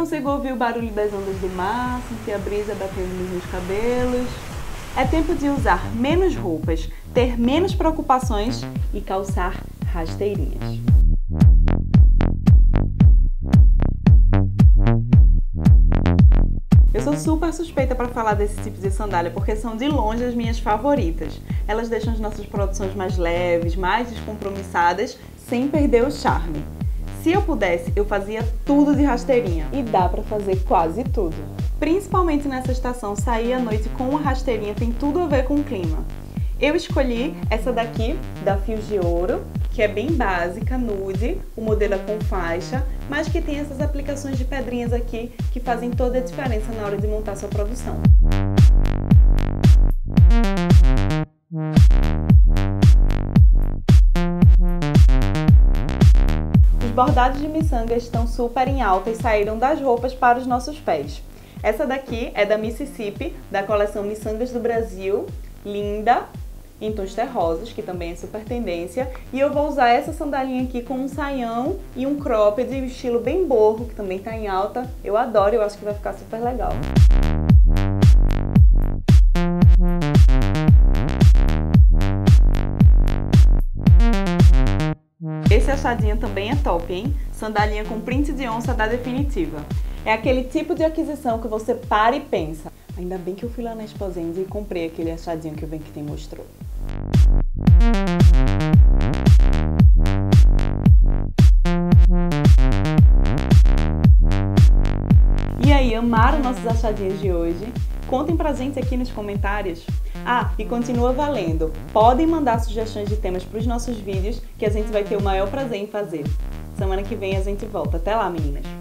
consigo ouvir o barulho das ondas do mar, sentir a brisa batendo nos meus cabelos. É tempo de usar menos roupas, ter menos preocupações e calçar rasteirinhas. Eu sou super suspeita para falar desse tipo de sandália porque são de longe as minhas favoritas. Elas deixam as nossas produções mais leves, mais descompromissadas, sem perder o charme. Se eu pudesse, eu fazia tudo de rasteirinha. E dá para fazer quase tudo. Principalmente nessa estação, sair à noite com uma rasteirinha tem tudo a ver com o clima. Eu escolhi essa daqui, da Fios de Ouro, que é bem básica, nude, o modelo é com faixa, mas que tem essas aplicações de pedrinhas aqui que fazem toda a diferença na hora de montar sua produção. Os bordados de miçanga estão super em alta e saíram das roupas para os nossos pés. Essa daqui é da Mississippi, da coleção Miçangas do Brasil, linda, em tons terrosos, que também é super tendência. E eu vou usar essa sandalinha aqui com um saião e um cropped, estilo bem boho, que também tá em alta. Eu adoro, eu acho que vai ficar super legal. Esse achadinho também é top, hein? Sandalinha com print de onça da Definitiva. É aquele tipo de aquisição que você para e pensa: ainda bem que eu fui lá na Exposend e comprei aquele achadinho que o Bem Que Tem mostrou. E aí, amaram nossos achadinhos de hoje? Contem pra gente aqui nos comentários. Ah, e continua valendo. Podem mandar sugestões de temas para os nossos vídeos que a gente vai ter o maior prazer em fazer. Semana que vem a gente volta. Até lá, meninas!